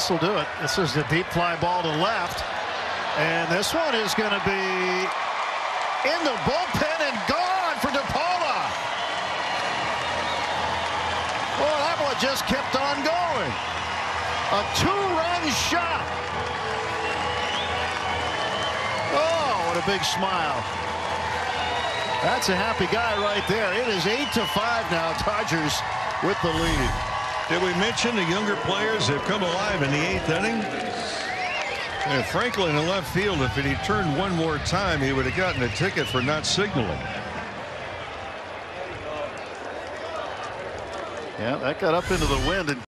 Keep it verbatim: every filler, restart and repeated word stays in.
this will do it. This is the deep fly ball to left. And this one is going to be in the bullpen and gone for DePaula. Well, that one just kept on going. A two-run shot. Oh, what a big smile. That's a happy guy right there. It is eight to five now. Dodgers with the lead. Did we mention the younger players have come alive in the eighth inning? And Franklin in left field, if he turned one more time, he would have gotten a ticket for not signaling. Yeah, that got up into the wind and